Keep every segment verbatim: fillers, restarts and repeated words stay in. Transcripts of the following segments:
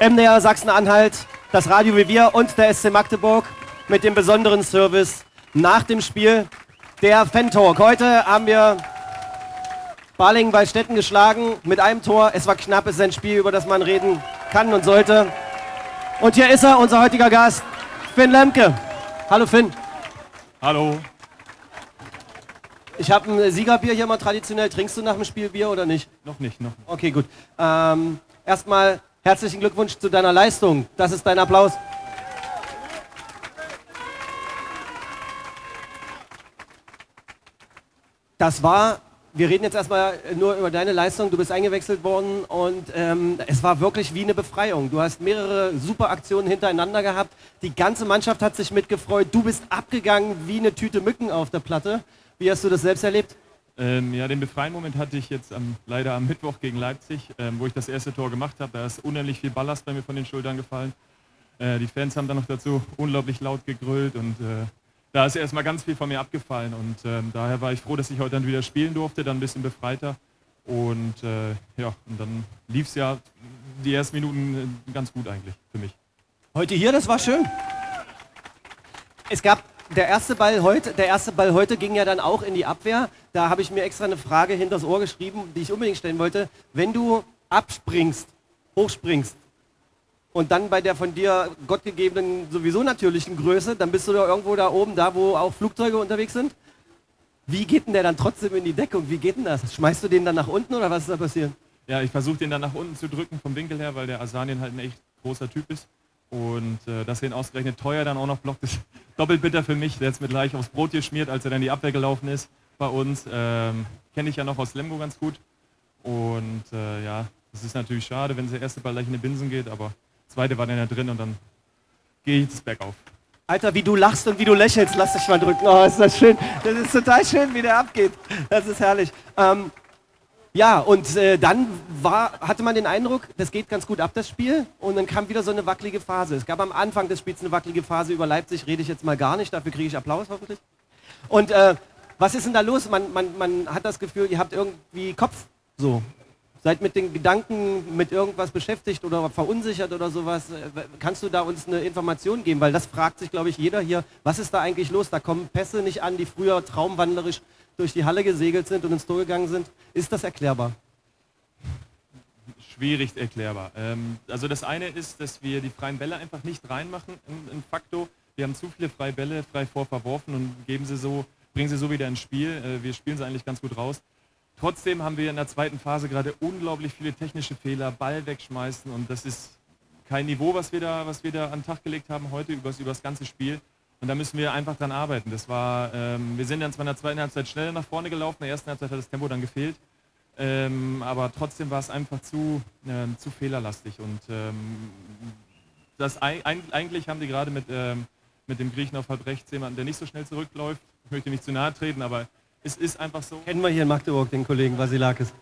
M D R Sachsen-Anhalt, das Radio wie wir und der S C Magdeburg mit dem besonderen Service nach dem Spiel, der Fan-Talk. Heute haben wir Balingen bei Stetten geschlagen mit einem Tor. Es war knapp, es ist ein Spiel, über das man reden kann und sollte. Und hier ist er, unser heutiger Gast, Finn Lemke. Hallo Finn. Hallo. Ich habe ein Siegerbier hier mal traditionell. Trinkst du nach dem Spiel Bier oder nicht? Noch nicht, noch nicht. Okay, gut. Ähm, erstmal herzlichen Glückwunsch zu deiner Leistung. Das ist dein Applaus. Das war, wir reden jetzt erstmal nur über deine Leistung. Du bist eingewechselt worden und ähm, es war wirklich wie eine Befreiung. Du hast mehrere super Aktionen hintereinander gehabt. Die ganze Mannschaft hat sich mitgefreut. Du bist abgegangen wie eine Tüte Mücken auf der Platte. Wie hast du das selbst erlebt? Ähm, ja, den Befreien-Moment hatte ich jetzt am, leider am Mittwoch gegen Leipzig, ähm, wo ich das erste Tor gemacht habe. Da ist unendlich viel Ballast bei mir von den Schultern gefallen. Äh, die Fans haben dann noch dazu unglaublich laut gegrölt und äh, da ist erstmal ganz viel von mir abgefallen. Und ähm, daher war ich froh, dass ich heute dann wieder spielen durfte, dann ein bisschen befreiter. Und äh, ja, und dann lief es ja die ersten Minuten ganz gut eigentlich für mich. Heute hier, das war schön. Es gab Der erste, Ball heute, der erste Ball heute ging ja dann auch in die Abwehr. Da habe ich mir extra eine Frage hinters Ohr geschrieben, die ich unbedingt stellen wollte. Wenn du abspringst, hochspringst und dann bei der von dir gottgegebenen, sowieso natürlichen Größe, dann bist du da irgendwo da oben, da wo auch Flugzeuge unterwegs sind. Wie geht denn der dann trotzdem in die Deckung? Wie geht denn das? Schmeißt du den dann nach unten oder was ist da passiert? Ja, ich versuche den dann nach unten zu drücken vom Winkel her, weil der Asanien halt ein echt großer Typ ist. Und äh, dass er ihn ausgerechnet teuer dann auch noch blockt, ist doppelt bitter für mich. Der hat es mir gleich aufs Brot geschmiert, als er dann in die Abwehr gelaufen ist bei uns. Ähm, Kenne ich ja noch aus Lemgo ganz gut. Und äh, ja, das ist natürlich schade, wenn der erste Ball gleich in die Binsen geht, aber der zweite war dann ja drin und dann gehe ich jetzt bergauf. Alter, wie du lachst und wie du lächelst, lass dich mal drücken. Oh, ist das schön. Das ist total schön, wie der abgeht. Das ist herrlich. Ähm, Ja, und äh, dann war, hatte man den Eindruck, das geht ganz gut ab, das Spiel. Und dann kam wieder so eine wackelige Phase. Es gab am Anfang des Spiels eine wackelige Phase. Über Leipzig rede ich jetzt mal gar nicht, dafür kriege ich Applaus hoffentlich. Und äh, was ist denn da los? Man, man, man hat das Gefühl, ihr habt irgendwie Kopf so. Seid mit den Gedanken mit irgendwas beschäftigt oder verunsichert oder sowas. Kannst du da uns eine Information geben? Weil das fragt sich, glaube ich, jeder hier. Was ist da eigentlich los? Da kommen Pässe nicht an, die früher traumwandlerisch durch die Halle gesegelt sind und ins Tor gegangen sind. Ist das erklärbar? Schwierig erklärbar. Ähm, also das eine ist, dass wir die freien Bälle einfach nicht reinmachen in, in Facto. Wir haben zu viele freie Bälle frei vor verworfen und geben sie so, bringen sie so wieder ins Spiel. Äh, wir spielen sie eigentlich ganz gut raus. Trotzdem haben wir in der zweiten Phase gerade unglaublich viele technische Fehler, Ball wegschmeißen und das ist kein Niveau, was wir da, was wir da an den Tag gelegt haben heute über das ganze Spiel. Und da müssen wir einfach dran arbeiten. Das war, ähm, wir sind dann zwar in der zweiten Halbzeit schneller nach vorne gelaufen, in der ersten Halbzeit hat das Tempo dann gefehlt. Ähm, aber trotzdem war es einfach zu, ähm, zu fehlerlastig. Und ähm, das ein, eigentlich haben die gerade mit, ähm, mit dem Griechen auf halb rechts jemanden, der nicht so schnell zurückläuft. Ich möchte nicht zu nahe treten, aber es ist einfach so. Kennen wir hier in Magdeburg den Kollegen Vasilakis.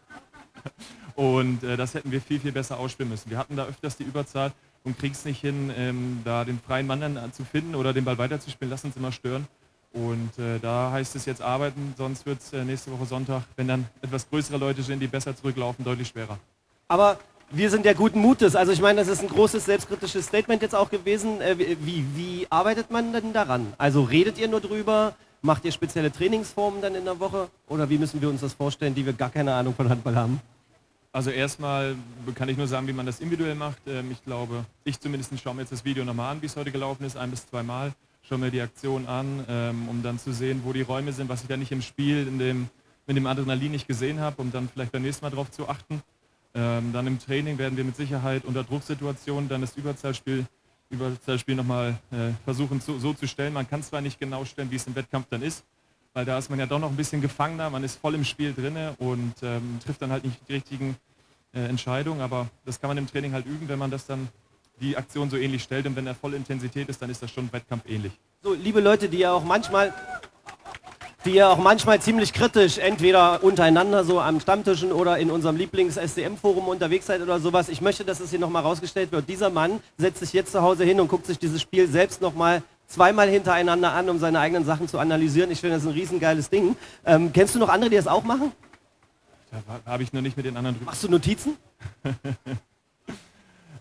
Und äh, das hätten wir viel, viel besser ausspielen müssen. Wir hatten da öfters die Überzahl und kriegen es nicht hin, ähm, da den freien Mann dann zu finden oder den Ball weiterzuspielen. Lass uns immer stören. Und äh, da heißt es jetzt arbeiten, sonst wird es äh, nächste Woche Sonntag, wenn dann etwas größere Leute sind, die besser zurücklaufen, deutlich schwerer. Aber wir sind ja guten Mutes. Also ich meine, das ist ein großes selbstkritisches Statement jetzt auch gewesen. Äh, wie, wie arbeitet man denn daran? Also redet ihr nur drüber? Macht ihr spezielle Trainingsformen dann in der Woche? Oder wie müssen wir uns das vorstellen, die wir gar keine Ahnung von Handball haben? Also erstmal kann ich nur sagen, wie man das individuell macht. Ich glaube, ich zumindest schaue mir jetzt das Video nochmal an, wie es heute gelaufen ist, ein bis zweimal. Schaue mir die Aktion an, um dann zu sehen, wo die Räume sind, was ich da nicht im Spiel, in dem, mit dem Adrenalin nicht gesehen habe, um dann vielleicht beim nächsten Mal darauf zu achten. Dann im Training werden wir mit Sicherheit unter Drucksituationen dann das Überzahlspiel Überzahlspiel nochmal äh, versuchen zu, so zu stellen. Man kann zwar nicht genau stellen, wie es im Wettkampf dann ist, weil da ist man ja doch noch ein bisschen gefangener, man ist voll im Spiel drinne und ähm, trifft dann halt nicht die richtigen äh, Entscheidungen, aber das kann man im Training halt üben, wenn man das dann die Aktion so ähnlich stellt und wenn er voll Intensität ist, dann ist das schon Wettkampf ähnlich. So, liebe Leute, die ja auch manchmal die ja auch manchmal ziemlich kritisch entweder untereinander so am Stammtischen oder in unserem Lieblings-S D M-Forum unterwegs seid oder sowas. Ich möchte, dass es hier nochmal rausgestellt wird. Dieser Mann setzt sich jetzt zu Hause hin und guckt sich dieses Spiel selbst nochmal zweimal hintereinander an, um seine eigenen Sachen zu analysieren. Ich finde, das ist ein riesengeiles Ding. Ähm, kennst du noch andere, die das auch machen? Da habe ich noch nicht mit den anderen drüber. Machst du Notizen?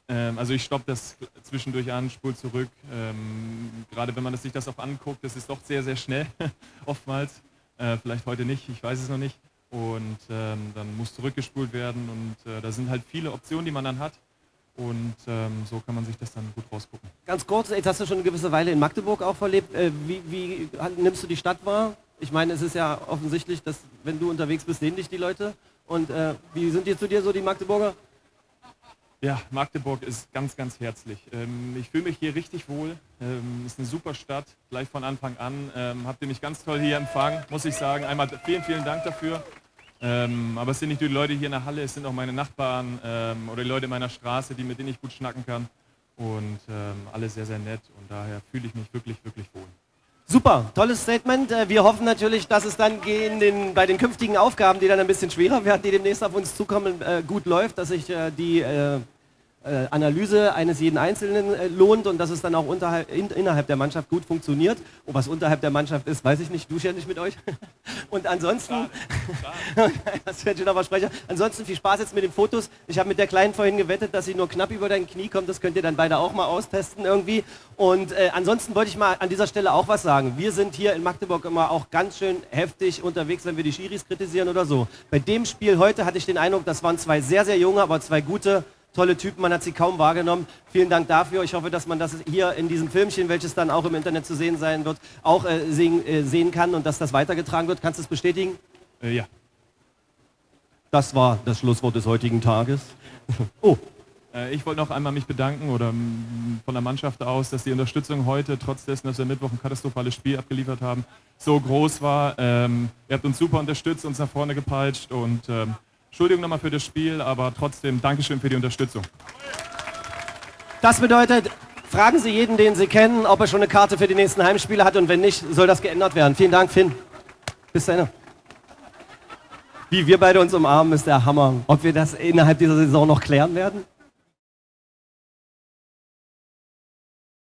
Ähm, also ich stoppe das zwischendurch an, spule zurück. Ähm, gerade wenn man das, sich das auch anguckt, das ist doch sehr, sehr schnell, oftmals. Äh, vielleicht heute nicht, ich weiß es noch nicht. Und ähm, dann muss zurückgespult werden und äh, da sind halt viele Optionen, die man dann hat. Und ähm, so kann man sich das dann gut rausgucken. Ganz kurz, jetzt hast du schon eine gewisse Weile in Magdeburg auch verlebt. Äh, wie, wie nimmst du die Stadt wahr? Ich meine, es ist ja offensichtlich, dass wenn du unterwegs bist, sehen dich die Leute. Und äh, wie sind die zu dir so, die Magdeburger? Ja, Magdeburg ist ganz, ganz herzlich. Ähm, ich fühle mich hier richtig wohl. Ähm, ist eine super Stadt, gleich von Anfang an. Ähm, habt ihr mich ganz toll hier empfangen, muss ich sagen. Einmal vielen, vielen Dank dafür. Ähm, aber es sind nicht nur die Leute hier in der Halle, es sind auch meine Nachbarn ähm, oder die Leute in meiner Straße, die, mit denen ich gut schnacken kann. Und ähm, alle sehr, sehr nett und daher fühle ich mich wirklich, wirklich wohl. Super, tolles Statement. Äh, Wir hoffen natürlich, dass es dann in den, bei den künftigen Aufgaben, die dann ein bisschen schwerer werden, die demnächst auf uns zukommen, äh, gut läuft, dass sich äh, die äh, äh, Analyse eines jeden Einzelnen äh, lohnt und dass es dann auch unterhalb, in, innerhalb der Mannschaft gut funktioniert. Oh, was unterhalb der Mannschaft ist, weiß ich nicht, dusche ja nicht mit euch. Und ansonsten, das wird schon aber Sprecher. Ansonsten viel Spaß jetzt mit den Fotos. Ich habe mit der Kleinen vorhin gewettet, dass sie nur knapp über dein Knie kommt. Das könnt ihr dann beide auch mal austesten irgendwie. Und äh, ansonsten wollte ich mal an dieser Stelle auch was sagen. Wir sind hier in Magdeburg immer auch ganz schön heftig unterwegs, wenn wir die Schiris kritisieren oder so. Bei dem Spiel heute hatte ich den Eindruck, das waren zwei sehr, sehr junge, aber zwei gute, tolle Typen. Man hat sie kaum wahrgenommen. Vielen Dank dafür. Ich hoffe, dass man das hier in diesem Filmchen, welches dann auch im Internet zu sehen sein wird, auch äh, sehen, äh, sehen kann und dass das weitergetragen wird. Kannst du es bestätigen? Äh, ja. Das war das Schlusswort des heutigen Tages. Oh. Ich wollte noch einmal mich bedanken oder m, von der Mannschaft aus, dass die Unterstützung heute, trotz dessen, dass wir Mittwoch ein katastrophales Spiel abgeliefert haben, so groß war. Ähm, ihr habt uns super unterstützt, uns nach vorne gepeitscht und ähm, Entschuldigung nochmal für das Spiel, aber trotzdem Dankeschön für die Unterstützung. Das bedeutet, fragen Sie jeden, den Sie kennen, ob er schon eine Karte für die nächsten Heimspiele hat und wenn nicht, soll das geändert werden. Vielen Dank, Finn. Bis dann. Wie wir beide uns umarmen, ist der Hammer. Ob wir das innerhalb dieser Saison noch klären werden?